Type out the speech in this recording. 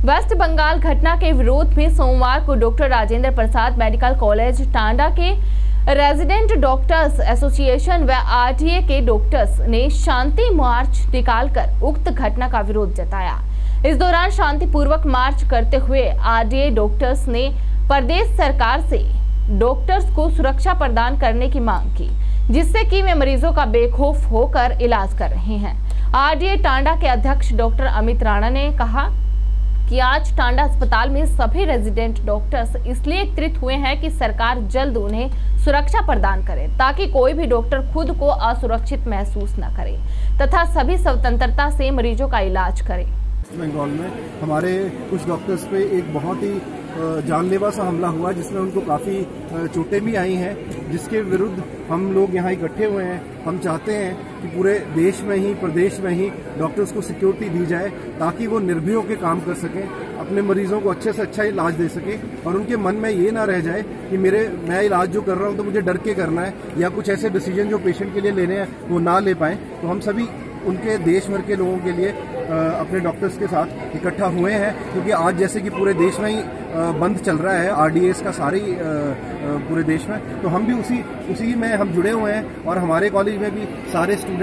Waste Bengal घटना के विरोध में सोमवार को doctor Rajendra Prasad medical college Tanda के रेजिडेंट डॉक्टर्स एसोसिएशन व आरटीए के डॉक्टर्स ने शांति मार्च निकालकर उक्त घटना का विरोध जताया। इस दौरान शांतिपूर्वक मार्च करते हुए आरटीए डॉक्टर्स ने प्रदेश सरकार से डॉक्टर्स को सुरक्षा प्रदान करने की मांग की, जिससे कि वे मरीजों का बेखौफ होकर इलाज कर रहे हैं। आरटीए टांडा के अध्यक्ष डॉक्टर अमित राणा ने कहा कि आज टांडा अस्पताल में सभी रेजिडेंट डॉक्टर्स इसलिए एकत्रित हुए हैं कि सरकार जल्द उन्हें सुरक्षा प्रदान करे, ताकि कोई भी डॉक्टर खुद को असुरक्षित महसूस न करे तथा सभी स्वतंत्रता से मरीजों का इलाज करे। बंगाल में हमारे कुछ डॉक्टर्स पे एक बहुत ही जानलेवा सा हमला हुआ, जिसमें उनको काफ़ी चोटें भी आई हैं, जिसके विरुद्ध हम लोग यहाँ इकट्ठे हुए हैं। हम चाहते हैं कि पूरे देश में ही, प्रदेश में ही डॉक्टर्स को सिक्योरिटी दी जाए, ताकि वो निर्भय होकर काम कर सकें, अपने मरीजों को अच्छे से अच्छा इलाज दे सकें और उनके मन में ये ना रह जाए कि मैं इलाज जो कर रहा हूँ तो मुझे डर के करना है, या कुछ ऐसे डिसीजन जो पेशेंट के लिए लेने हैं वो ना ले पाएँ। तो हम सभी उनके देश भर के लोगों के लिए अपने डॉक्टर्स के साथ इकट्ठा हुए हैं, क्योंकि आज जैसे कि पूरे देश में ही बंद चल रहा है आरडीएस का सारे पूरे देश में, तो हम भी उसी में हम जुड़े हुए हैं और हमारे कॉलेज में भी सारे स्टूडेंट